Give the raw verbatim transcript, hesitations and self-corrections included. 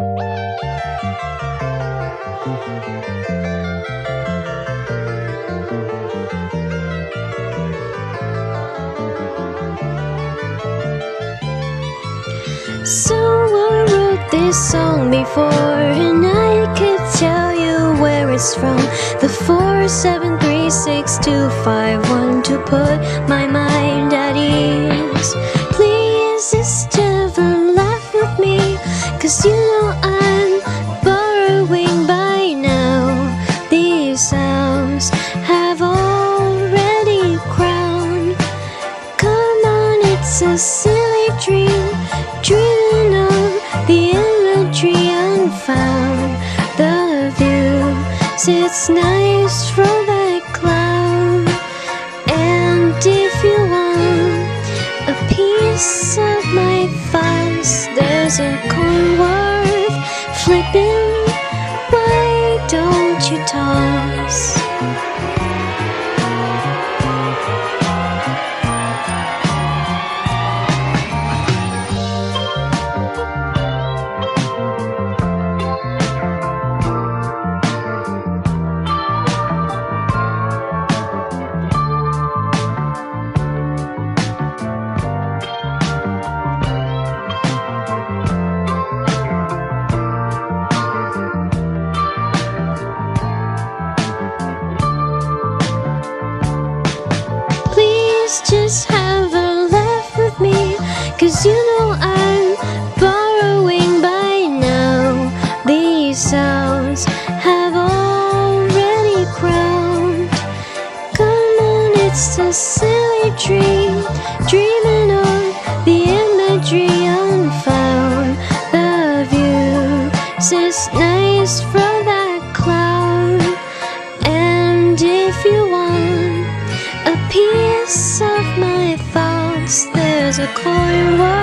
Someone wrote this song before, and I could tell you where it's from. The four seven three six two five one to put my mind at ease. Please just have a laugh with me, 'cause you know I'm borrowing by now. These sounds have already crowned. Come on, it's a silly dream, dreaming of the imagery unfound. The view sits nice from that cloud. And if you want a piece of my thoughts, there's a coin worth flipping. Why don't you toss? Just have a laugh with me, 'cause you know I'm borrowing by now. These sounds have already crowned. Come on, it's a silly dream, dreaming of the imagery unfound. The view sits nice from that cloud. And if you want a piece of my thoughts, there's a coin worth